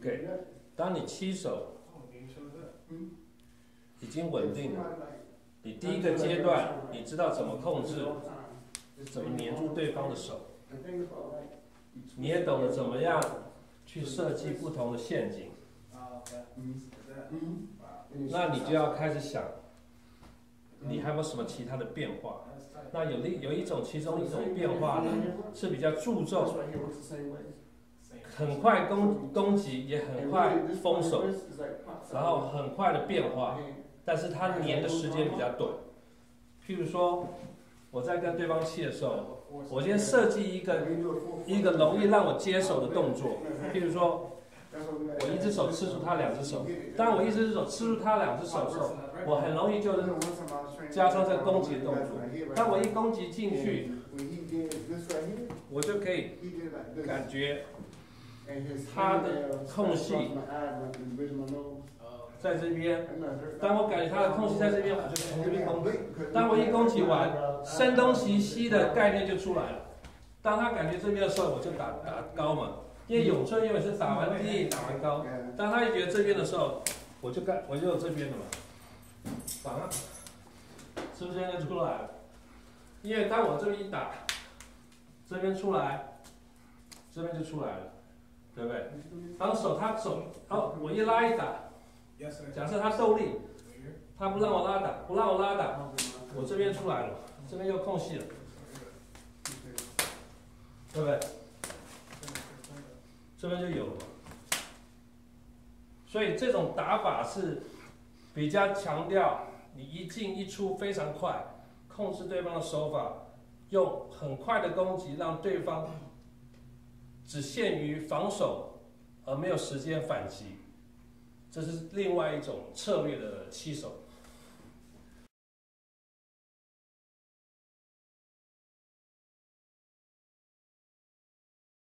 OK， 当你起手已经稳定了，你第一个阶段你知道怎么控制，怎么黏住对方的手，你也懂得怎么样去设计不同的陷阱。那你就要开始想，你还有没有什么其他的变化？那其中一种变化呢，是比较注重很快攻击，也很快封手，然后很快的变化，但是它粘的时间比较短。譬如说，我在跟对方气的时候，我先设计一个容易让我接手的动作，譬如说，我一只手吃住他两只手。当我一只手吃住他两只手的时候，我很容易就是加上这个攻击的动作。当我一攻击进去，我就可以感觉他的空隙在这边。当我感觉他的空隙在这边，我就从这边攻击。当我一攻击完，声东击西的概念就出来了。当他感觉这边的时候，我就打高嘛。因为咏春永远是打完低打完高，当他一觉得这边的时候，我就有这边的嘛，反了，是不是现在就出来了？因为当我这边一打，这边出来，这边就出来了，对不对？当我一拉一打，假设他受力，他不让我拉打，我这边出来了，这边又空隙了，对不对？这边就有了，所以这种打法是比较强调你一进一出非常快，控制对方的手法，用很快的攻击让对方只限于防守，而没有时间反击，这是另外一种策略的起手。